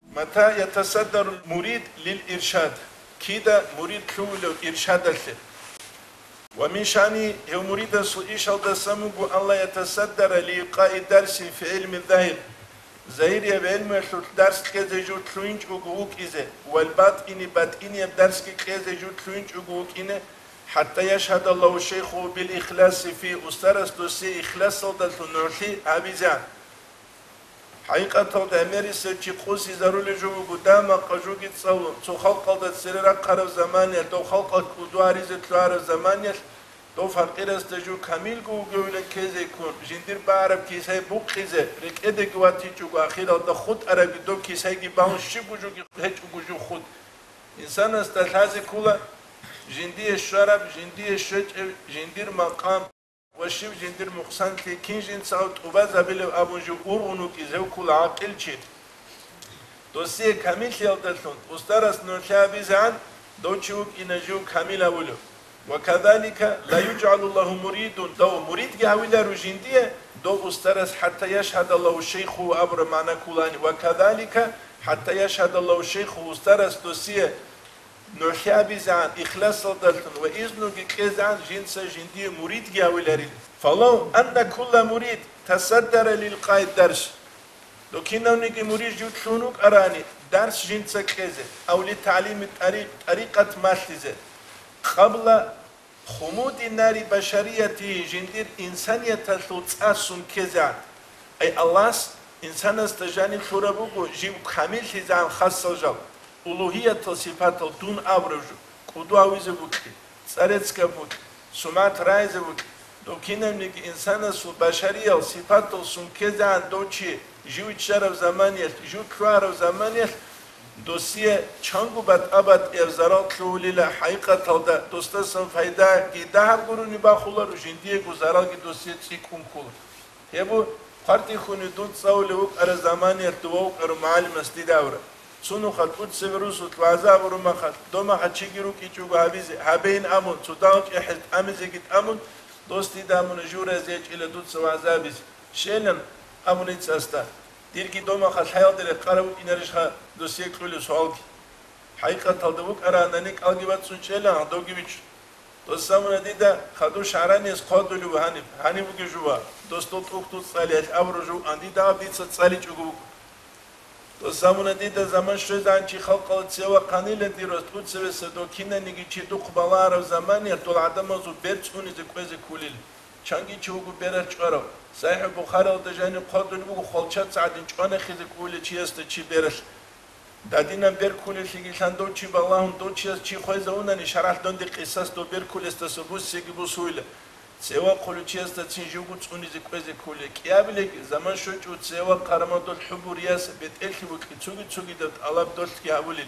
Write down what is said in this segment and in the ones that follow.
متى يتصدر المريد للإرشاد كده مريد كله إرشاد الخير ومن شأنه هو مريد إيش الدسمو الله يتصدر لإلقاء درس في علم الظاهر ظاهر بعلم الدرس كذا جو تلوينج وجوك إذا والباطن باطن الدرس كذا جو تلوينج وجوك إنه حتى يشهد الله الشيخ بالإخلاص في أسترس دوسي إخلاص صدق النورتي أبيزان حقيقة دمير سرچی قوسی ضروری جو قدام قجوگی تو خلق قلد سررا قرب زمانیه تو خلق قدواری زتلوار زمانیه تو فقیر است جو کامل گوگل کیزه کن جندیر بعرب کیسه بوق کیزه رکعت گواتی جو آخر آد خود عربی دو کیسه کی باون شی بوجوگی هیچ بوجو خود انسان است لازم کولا جندی شراب جندی شج جندیر مقام وشيف جندر مقصان كين جن صوت وبذا بل أبو جبور ونوكيزه وكل عاقل شيء دوسية كامل يالدلون أسترس نرشابي زان دوتشوك إنجو كامل أولو وكذلك لا يجعل الله مريد دو مريد جاويلا رجندية دو أسترس حتى يشهد الله الشيخ وأبر معنا كولاني وكذلك حتى يشهد الله الشيخ أسترس دوسية نرشابي زان إخلاص صدرتن وإذنو كيزان جنس جندية مريد جاولارين فلو أن كل مريد تصدر للقاء الدرس لو كنا نيجي مريد جوتلونك أراني درس جنس كيزة أو لتعليم طريقة ماشيزة قبل خمود النار بشرية جندير إنسانية تلوتساسون كيزان أي الله إنسان استجاني ثوربوكو جيب كامل تزان خاصة جل ألوهية صفات دون أبرجو قدوة ويزة بوكي سارتسكا بوكي سمات رايزة بوكي دو كنا نيك إنسان سو بشرية صفات سون كزان دوشي جو تشرف زمانية جو كرارف زمانية دوسية چانگو بات أبد إفزارات لوليلا حقيقة تلدا دوستاسم فايدا جدا هم گرو نبا خولا رو جندية گزارال جي دوسية تيكون كولا يبو قرتي خوني دون تصاولي وك أرى زمانية دووك أرى معالم استيدا أورا سونو خد قد سبروس وتوازا برما خد دوما خد شجرو كيچو غابيز هبين امون تداوج احد امزيت امون دوستي دامون جورا زيج الى دوت سوازا بيز شيلن امون يتساستا ديركي دوما خد حيال دير قرب انرجها دوسيه كل سوال حقيقه تلدوك ارانانيك الجبات سون شيلن دوغيبيچ دوستامون ديدا خدو شعرانيس قادلو هاني بوغي جوا دوستو توكتو صالح ابرجو اندي دا ديت صالح جوغو دوستامون دیده زمان شدن چی خلق سوا قانیل دیروست بود سوی سدو کینه نگی چی دو قبلا رو زمانی طول عدم ازو برچ اونی زکوز کولیل چانگی چی وگو برر چارو صحیح بخاری دجانی قادون وگو خالچات سعدین چانه خیز کولی چی است چی برش دادینم بر کولی شیگیشان دو چی بالله دو چی است چی خویز اونانی شرح دندی قصص دو بر کولی است سبوس سیگی بوسویله سوا قلوچی است تنجوگوت اونی زکوز کولی کیابلی زمان شد و سوا قرمات الحب ریاس بیت الکی وکی چوگی داد علب داشت که اولی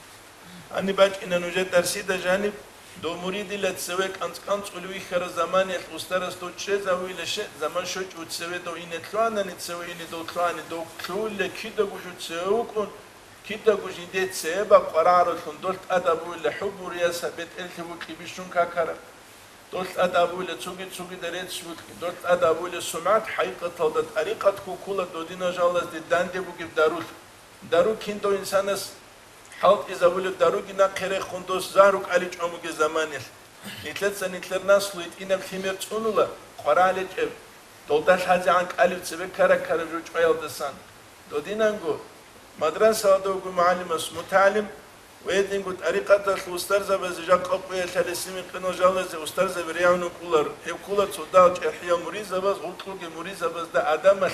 آنی باج این نوجد درسی دجانب دو موریدی لات سویک انتقام قلوی خر زمانی استرس دو چه زاویلش زمان شد و سوا دو این تلوان نی سوا این دو تلوان دو کل کی دو گوشت سوا کن کی دو گوشت دیت سوا قرار کن داشت ادبو الحب ریاس بیت الکی وکی بیشون کار دولت أدابول تسوقي دريت سوق دولت أدابول سمعت حقيقة تلد طريقة كوكولا دودينا جالس دان دي بوجي دارو كيندو إنسانس حالت إذا بقول دارو جنا خير خندوس زاروك عليج عموج زمانه نتلت سنتلر ناس ليت إنا بخمير تونولا قرالج دولتاش هذا عنك عليج سبب كارا جوج عيال دسان دودينا نقول مدرسة دوغو معلم متعلم ويدين قلت أريقة الأستاذ بزجاج قبيل ثلاثين قناة جالس أستاذ بريانو كولر هي كولر صداج إحياء مريضة بس قلت له مريضة بس ده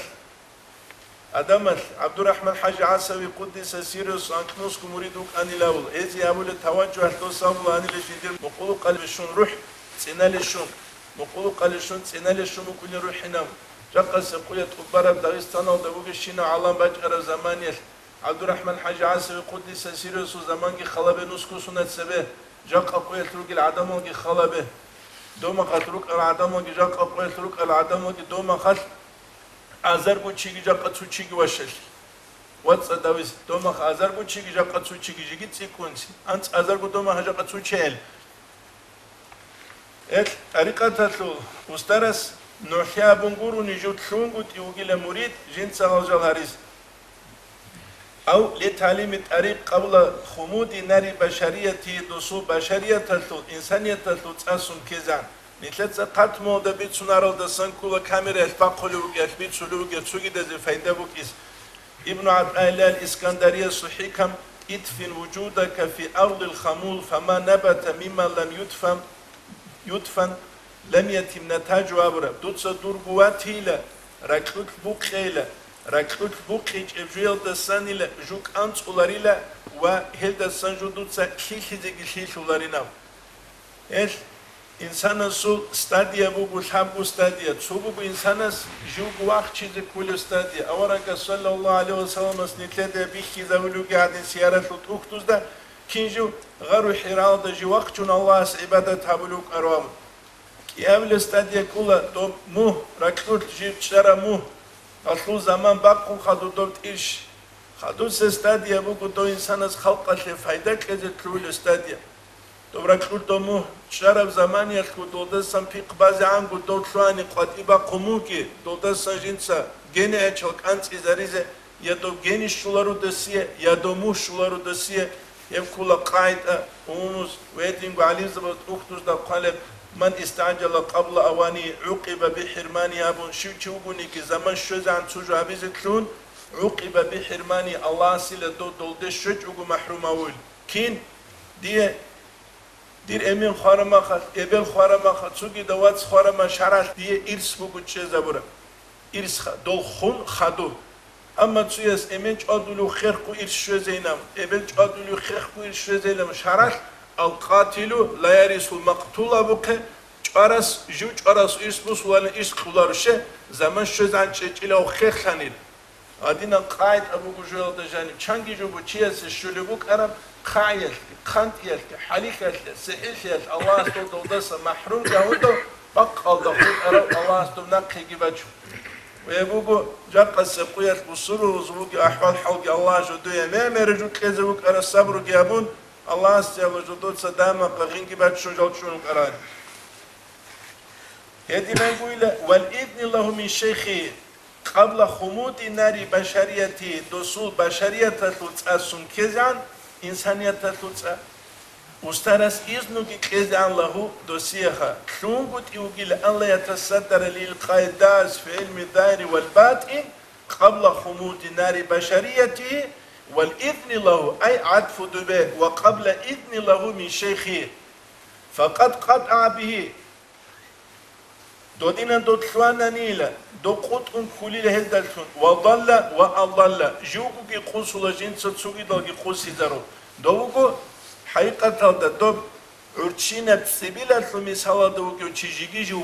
أدمش عبد الرحمن حاج عسوي قدس سيريوس أنكنوس كمريدوك أني لاول إذا أول التوجه توصل أني لجدير مقول قلب الشون روح سنال الشون مقول قلب الشون سنال الشون كل روح نام جقص قلت أكبر داغستان ودبوك الشين علام بجر زمانية عبد الرحمن حاج عسوي قدس سيريوس زمان كي خلبه نسكو سنة سبه جاق قوي تروك العدم كي خلبه دوما قتروك العدم كي جاق قوي تروك العدم كي دوما خل ازرگو چیگی جا قطو چیگی وشل واتس داویز دوما ازرگو چیگی جا قطو چیگی جیگی تسیکونسی انت ازرگو دوما هجا قطو چهل طريقة استرس نوحيا بنقورو نجود شونغو تيوغي لمريد جنس غوجال هاريز أو لتعليم الطريق قبل خمود نار بشريته دوسو بشرية تلتو إنسانية تلتو تأسون كيزان نتلت قط مودا بيت سنارل دسان كولا كاميرا الفاقلوك البيت سلوك يتسوكي دزي فايدة بوك إس ابن عبد الله الإسكندرية صحيكم ادفن وجودك في أرض الخمول فما نبت مما لم يدفن لم يتم نتاجه أبرا دوتسا دوربوات هيلا ركلوك بوخيلا ركلوك بوخيج ابجيل دسان إلا جوك أنت أولاريلا وهل دسان جو دوتسا كيخي زيكي أولارينا إيش إنسان سول ستاديا بوغو الحبو ستاديا تصوبو إنسانس جوغ واق چيز كل ستاديا أورانك صلى الله عليه وسلم سنتلده بيخي زاولوغي عدن سيارة لطوختوز دا كينجو غرو حراو دا جو واق چون الله سعبادة تابلوك أروام كي أول ستاديا كولا دو موه ركتورت جيب چرا موه أطلو زمان باقو خادو دوت إيش خادو ستاديا بوغو دو إنسانس خلقا فايدة كذا كل ستاديا добра курдому шарав замани ку долдасам пиқ бази ангу долшуани қатиба қумуки долдасан жинца гене ачал канци заризе я до гени шулару дасие я до му шулару дасие ев кула қайта умус ведингу ализабат ухтуз да қалеб من استعجل قبل أواني عوقب بحرماني أبون شوچوغوني كي زمان شوزان تسوجو عبيزتلون عوقب بحرماني الله سيلا دولده شوچوغو محروم أول كين دير امين خارما خات ابل خارما خات سوغي دوات خارما شرح دي ارس بوغو چه زبره ارس خ دول خون خدو اما تسيس امين چادولو خرقو ارس شو زينم ابل چادولو خرقو ارس شو زينم شرح القاتل لا يرث المقتول بك چارس جو چارس ارس بوس ولا ارس خولارشه زمان شو زان چچيلو خخانيل ادينا قايد ابو جوجل دجاني چانگي جو بو چيس شولو كرم خايل خانتيل حليكل سئيل الله استو دس محروم جاودو بقال دخول ارى الله استو نقي جبجو ويبوغو جاق السقويات بصرو زوج احوال حوق الله جدو ما مرجو كزوك ارى الصبر جابون الله استو جدو صدامه قغين جبجو جالشون قران هدي ما يقول والاذن الله من شيخي قبل خمود نار بشريتي دسول بشريته تاسون كزان إنسانية تلوتسا وسترس إذنك كذا الله دوسيها كلونغوت يوجي لأن لا يتصدر للقائداز في علم الظاهر والباطن قبل خمود نار بشريته والإذن له أي عطف دبه وقبل إذن له من شيخه فقد قطع به دودينا دوتلوانا نيلا دو قطن كولي لهدلتون وضل وأضل جوكو كي قوسو لجين تسوكي دلغي قوسي دارو دوكو حقيقة دو عرشينا بسبيلة المثالة دوكو تشيجي جو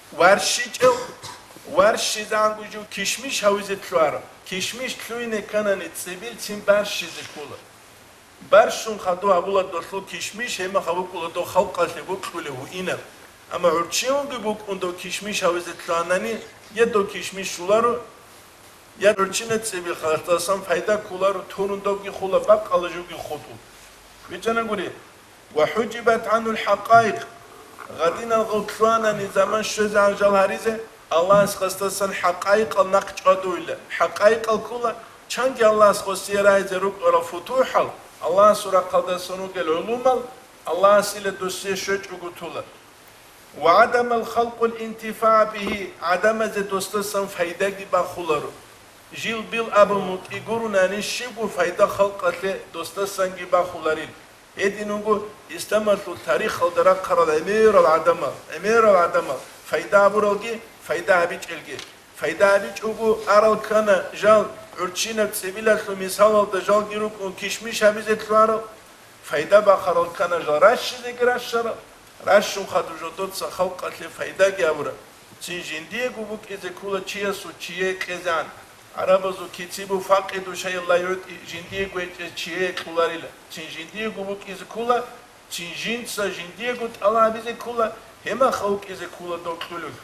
ورشي زانگو جو كشميش هاوزي تلوارا كشميش تلوينه كاناني تسبيل تين برشي زكولا برشون خدو هبولا دوتلو كشميش هما خبوكولا دو خلقا لغو كولي هو إنا أما عرشيونغي بوك اندو كشميش هاوزي تلواناني يدو كشميش شولارو يا عرشينا تسبيل خلقتاسان فايدا كولارو تورندوغي خولا بق على خطو بيجانا قولي وحجبت عنه الحقائق غدينا الغلطوانا نزامان شوز عن جالهاريزة الله اسخستاسان حقائق النقج عدويلة حقائق الكولا چانجي الله اسخستي رايزة روك ارى فتوحل الله سورة قدسانو قل علومال الله سيلة دوسية شوج اغتولا وعدم الخلق الانتفاع به عدم زي دوستاسان فايداقي باخولارو جيل بيل أبو موت يقولون نشيبو فايدة خلقة دوستاسان جي باخولارين هذه نقول استمروا التاريخ الدرا قرر أمير العدمة فايدة أبورالجي فايدة أبيج الجي فايدة أبيج أبو أرال كان جال عرشينا تسبيلة المثال الدجال جيروك وكشميش أبيزة توارل فايدة بخرال كان جال رش ذكر الشرع رشون خدو جدود سخلقة فايدة جابورا تنجين ديگو بوك إذا كولا تشيسو تشيه كزان عربزو كتيبو فاقدو شيء الله يرد جنديگو تشيه كولاريلا تين جنديگو بوك إذا كولا تين جنسا جنديگو الله بيزة كولا هما خلق إذا كولا دو كولوك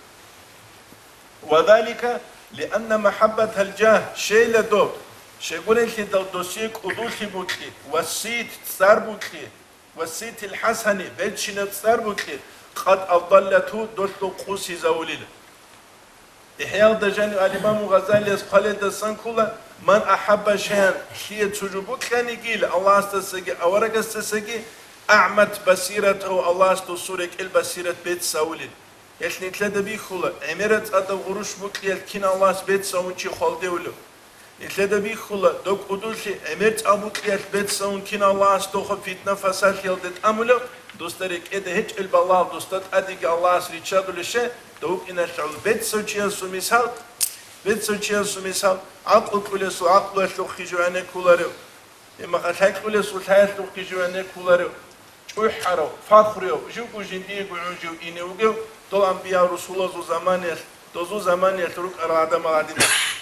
وذلك لأن محبة الجاه شيء لدو شيقول لك دوسيك أدوخي بوكي والسيت تصار بوكي والسيت الحسني بيتشنا تصار بوكي قد أضلته دوتو قوسي زوليل إحياء دجاني الإمام غزالي قال دسان كولا من أحب شيئا هي تجربك خاني جيل الله استسقي أورك استسقي أعمت بصيرته الله استسورك البصيرة بيت ساولين يلني تلاد بيخولا عمرت أدو غروش بكيل كين الله بيت ساون شي خالده ولو يتلاد بيخولا دوك أدوشي عمرت أبو كيل بيت ساون كين الله استوخ فتنة فساد يلدت أمولو دوسترك إده هيج البالله دوستات أديك الله سريتشادو لشي دوك إن الشعول بيت سوچيا سوميسال بيت سوچيا سوميسال عقل كولسو عقل لو خيجوانه كولارو إما خاك كولسو تايس لو خيجوانه كولارو شوي حرو فخريو جوكو جندي غوجو إنيوغو دول أنبياء رسول الله زمانه دوزو زمانه تروك أرادة مغادين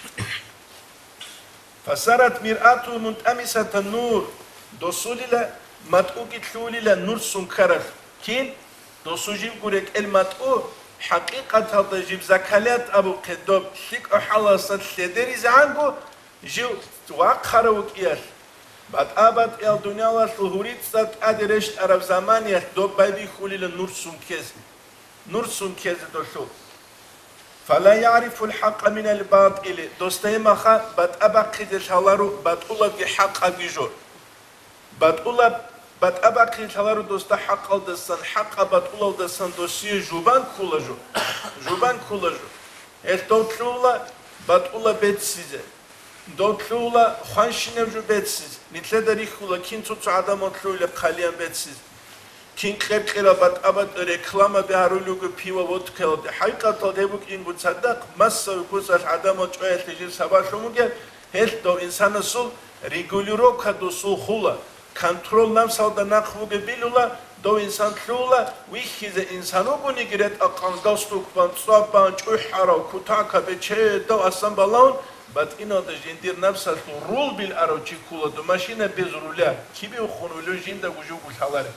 فصارت مرآته منتمسة النور دوسولي متؤكد ثولي لنور سنكرر كين دوسوجيب قولك المتؤ حقيقة تجيب زكالات أبو قدوب ثيك أحلا صد سيدري زعنقو جو واقخروك إيال بعد أبد إل دنيا والظهوريت صد أدرشت عرب زمانية دوب بايبي خولي لنور سنكز نور سنكز دوشو فلا يعرف الحق من الباطل دوستي مخا بعد أبقى دشالارو بعد أولا بحق أبيجور بعد أولا بعد أبقى دشالارو دوستا حق الدسان حق بعد أولا الدسان دوسي جوبان كولاجو جوبان كولاجو دوتلولا بعد أولا بيتسيزة دوتلولا خوانشينجو بيتسيز نتلدري خولا كنتو تعدم أتلولا قليان بيتسيز كين خير بعد أبد ركلام بهارولوجو بيوا وودكل حقيقة تدبوك إن بتصدق مسا وكوسر عدم أتوه تجيب سبا شموجة هل دو إنسان سول ريجوليرو كدو سول خولا كنترول نفس هذا نخوج بيلولا دو إنسان تلولا ويخيز إنسانو بني جرت أقام دستوك بان صابان شوحرا كتاكا بتشي دو أصلا بالون بعد إنه تجندير نفس الرول بالأروجي كولا دو ماشينا بزرولا كيبي وخونولو جندا وجوب الحلال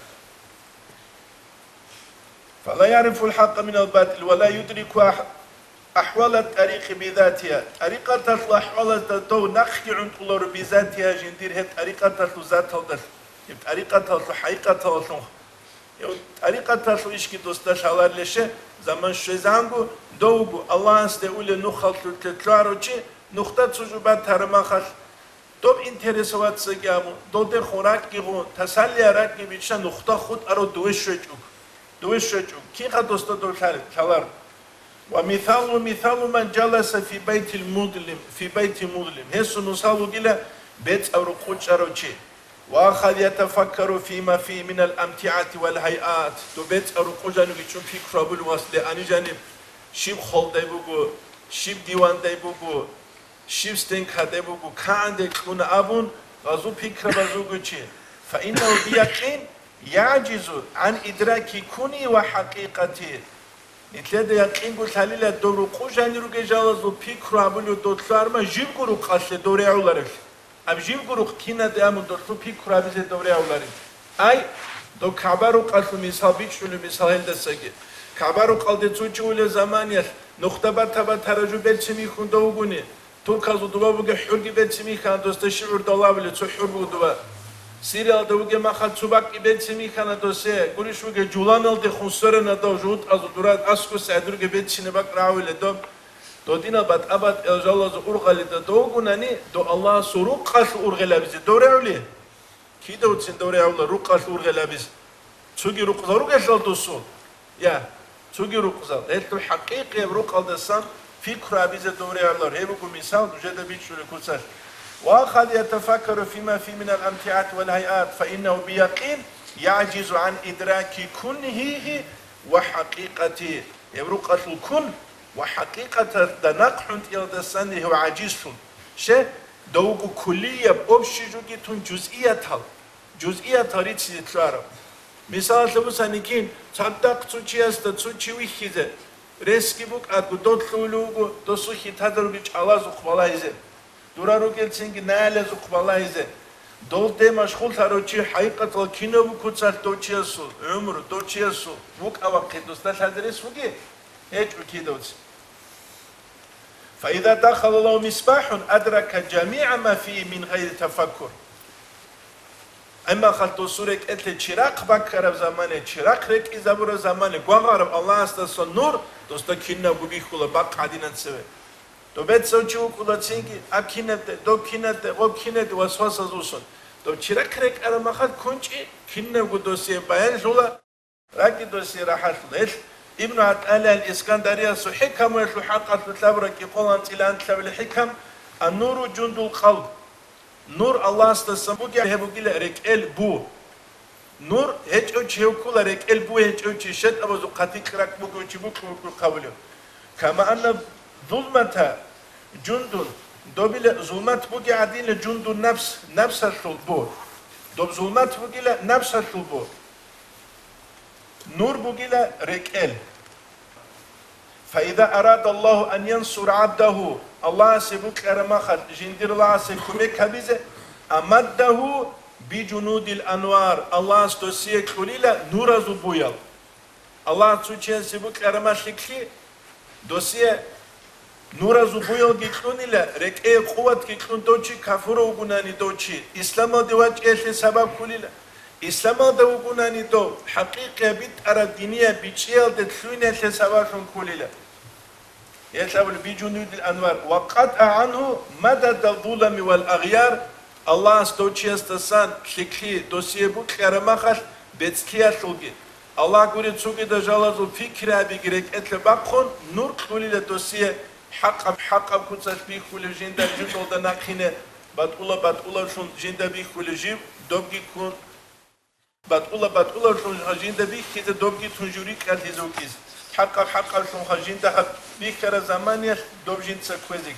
فلا يعرف الحق من الباطل ولا يدرك أحوال الطريق بذاتها طريقة الأحوال دو نخي عن طلور بذاتها جندير هي طريقة ذات الدل طريقة الحقيقة طريقة إشكي دوستاش على لشة زمان شزانغو دوغو الله استقول نخل تتلاروچي نقطة تجربة ترمخش دوب انترسوات سجامو دو ده خوراك گيغو تسلي راك بيچا نقطة خود ارو دوشجو كي قدوستا دو كلار ومثال من جلس في بيت المظلم هسو نصالو جلا بيت أو رقوش أروشي وآخذ يتفكر فيما فيه من الأمتعة والهيئات دو بيت أو رقوش أنو بيشون في كرابل وصل أني جانب شيب خول دايبوغو شيب ديوان دايبوغو شيب ستنك دايبوغو كان دايكون أبون غازو في كرابزوغو چي فإنه بيقين يعجز عن إدراك كوني وحقيقتي نتلاد يقين قلت هليلا دورو قوشاني روكي جالزو بيكرو عبولو دوتلار ما جيب قرو قاسل دوري عولارش أب جيب قرو كينا ديامو دوتلو بيكرو عبزي دوري عولارش أي دو كعبارو قاسل مثال بيكشولو مثال هلدا ساقي كعبارو قلدي توجهو زمانيش نختبا تبا تراجو بلچمي خون دوغوني تو كازو دوبا بوغي حرقي بلچمي خان دوستا شعور دولابلي تو حر بوغ دوبا سيريال دوغي ما خال تباك بلچمي خان دوسي قولش بوغي جولان الدي خونسرنا دو جوت ازو دورات اسكو سادرغي بلچني باك راويل دو دينا بات ابات الجالز اورغالي دوغوناني دو الله سوروق قاش اورغلابيز دوريولي كي دوتسين دوريولي روقاش اورغلابيز تسوغي روقزاروغ اشالدوسو يا تسوغي روقزال هل حقيقي روقال دسان في كرابيز دوريولار هيبوكو مثال جدا بيتشوري كوتساش وآخذ يتفكر فيما فيه من الأمتعات والهيئات فإنه بيقين يعجز عن إدراك كنهه وحقيقته يبرق الكن وحقيقة دنقح يلدسانه هو عجيزتون شيء دوغو كلية بأبشي جوغيتون جزئية تاريت سيدتلارو مثال لبسانيكين صدق تسوچي است تسوچي ويخيزه رسكي بوك أدو دوتلولوغو دوسوخي تدرغيش الله زخبالايزه دورارو كيلسينغي نالي زخبالايزه دولتي مشغول تاروچي حقيقة الكينو بكوتسال دوچياسو عمر دوچياسو بوك أواقي دوستال هدرس بوكي هيج بكي دوتس فإذا دخل الله مصباح أدرك جميع ما فيه من غير تفكر اما خالتو سورك انت چراغ بکرب زمانه چراغ رك ازابور زمانه گوغارب الله است نور دوستا کینا بوگی خولا باق قدینن سوه То бецочу кулацинги акинете, докинете, окинете васвасазусон. То чиракрек арамахат кунчи кинне гудосе баян жула раки досе рахатлеш. ابن عتالة الإسكندرية حكم وحقت لتبرك قولان تلان تلاب الحكم النور جند القلب نور الله استسمبوك يهبوك لأريك البو نور هيج اوچ هيوكو لأريك البو هيج اوچ شد أبوزو قاتيك راك بوكو بوكو قوليو كما أن ظلمة جند دوبل ظلمت بوكي عدين لجند النفس نفس البو دوب ظلمت بوكي لنفس البو نور بوغيلا ريكال فإذا أراد الله أن ينصر عبده الله سيبوك أرماخد جندر الله سيكوميك هبيزة أمده بجنود الأنوار الله استوسيك كليلا نور زبويل الله تسوچين سيبوك أرماشيكي دوسيه نور زبويل جيكلونيلا ريكال قوات جيكلون دوچي كافورو غناني دوچي إسلام دواج إيش سبب كليلا إسلام ده وجوناني دو حقيقة بيت أردينية بيتشيل دتلوينة لسواشون كليلا يتقبل بجنود الأنوار وقطع عنه مدد الظلم والأغيار الله استوچي استسان شكلي دوسيه بوك خيرمخش بيتسكيا شوغي الله قولي تسوغي دجالازو فكرة بيجريك اتلباقون نور كليلا دوسيه حق كوتساش بيخولي جندا جندو دناقينة باتولا شون جندا بيخولي جيب دوبجي كون باتولا شون هجيندا بيك كده دوبجي تنجوري كالتيزوكيز حق شون هجيندا بيك كرا زمانيا دوبجين تسكوزيك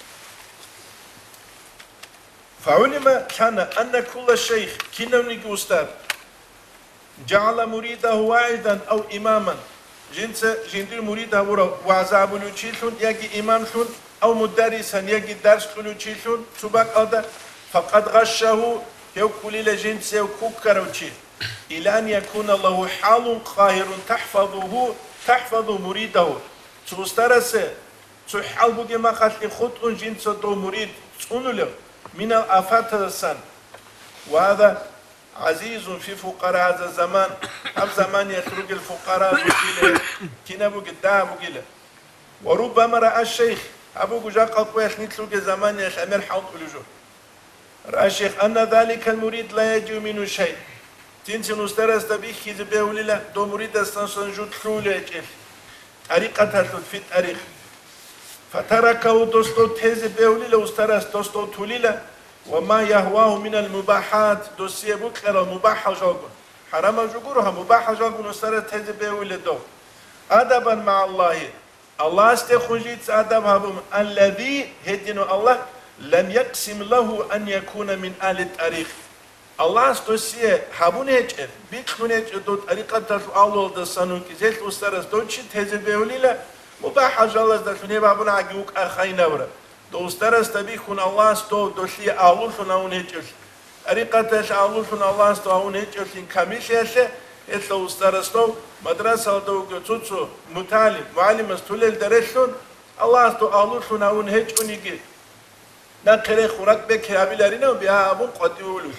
فعلم كان أن كل شيخ كنوني أستاذ جعل مريده واعدا أو إماما جندر مريده وعزاب لوتشيلون يجي إمام شون أو مدرسا يجي درس لوتشيلون سباق هذا فقد غشه يوكل لجنس يوكوكروتشي إلى أن يكون له حال قاهر تحفظ مريده تسترس تحال بوجي ما خلي خط جنس دو مريد تقول من الآفات السن وهذا عزيز في فقراء هذا الزمان هم زمان يخرج الفقراء بقيله كنا بقدا بقيله وربما رأى الشيخ أبو جاء قويح نتلوج زمان يخمر حوض الوجوه رأى الشيخ أن ذلك المريد لا يجو منه شيء تنسي نسترس تبيخ كذا بيقول له دو مريد استنسجود حوله كيف طريقة في التاريخ فتركه دوستو تهز بيقول له استرس دوستو توليله وما يهواه من المباحات دوسيه بكره مباح جوجو حرام جوجوها مباح جوجو نسترس تهز بيقول له دو أدبا مع الله الله استخرجت أدب هبم الذي هدينه الله لم يقسم له أن يكون من آل التاريخ الله استوسيه هبون هجر بيكون هجر دو طريقة تشو أول دسانون كزيت أسترس دوتشي تهز بيقول له مباح جالس دشوني بابنا عجوك أخينا ورا دو أسترس تبيكون الله استو دوشي أول شناون هجر طريقة تش أول شنا الله استو أون هجر إن كميش يشه إتلو أسترس تو مدرسة دو جتوتشو معلم استولل درسون الله استو أول شناون هجر نيجي نقرأ خورك بكابيلارينا وبيها أبون قديولوش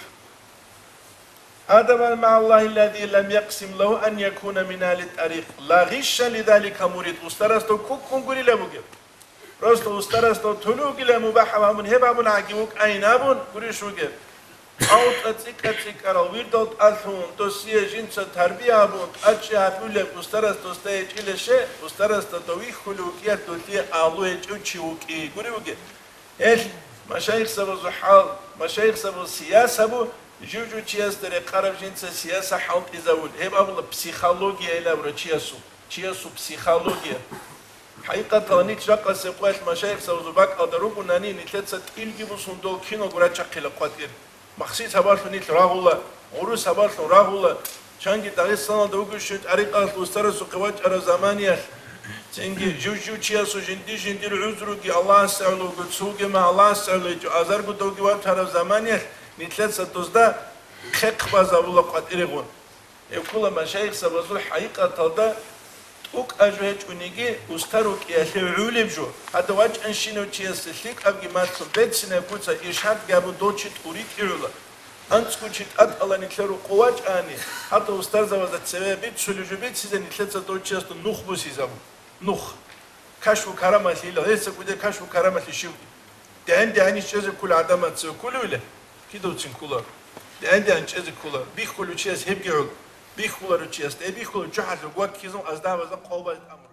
هذا مع الله الذي لم يقسم له أن يكون من آل التاريخ لا غش لذلك مريد أسترستو كوكون قولي لبوكي رستو أسترستو تلوكي لمباحة من هبابون عجيوك أينابون قولي شوكي أو تتك الويردوت ألثون دوسية جنس تربية أبون أتشي هفولك أسترستو ستيج إلى شيء أسترستو دويخ خلوكيات دوتي أعلوه جوشيوكي قولي بوكي إيش مشايخ سبو زحال مشايخ سبو سياسة بو جوجو تشياس دري قرب جنس سياسة حول إزاول هيب أبلا بسيخولوجيا إلا برا تشياسو بسيخولوجيا حقيقة نيك جاقا سيقواش مشايخ سوزو باك أدروبو ناني نتلتسا تلقيبو سندول كينو قرا تشاقيلا قواتير مخصيص هباشو نيك راغولا عروس هباشو راغولا چانگي داغستان دوغو شد أريقا الوسترسو قواج أرا زمانياش تنجي جوجو تشياسو جندي العذروكي الله استعلو قدسوكي ما الله استعلو جو أزارقو دوغي وابت أرا زمانياش نتلتسا توزدا خيق بازا ولا قاتيرغون يقول مشايخ سبزول حقيقة تلدا توك أجوهج ونيجي أستروك يحلو جو هذا واج أنشينو تياس ليك أبغي ماتم بيت سنة بوتsa إرشاد جابو دوتشيت أوريك إيرولا أنتسكو تشيت أد الله نتلرو قواج آني حتى أسترزا وزا تسوي بيت سولوجو بيت سيزا نتلتسا دوتشياس نوخ بو سيزابو نوخ كشف كرامة له هسه كده كشف كرامة شو ده شيء كل عدمات كله له كده وتشين كولر ده شيء كولر بيخلو شيء هيبجعل بيخلو شيء بيخلو جحد وقت كيزون أزداد وزن قوة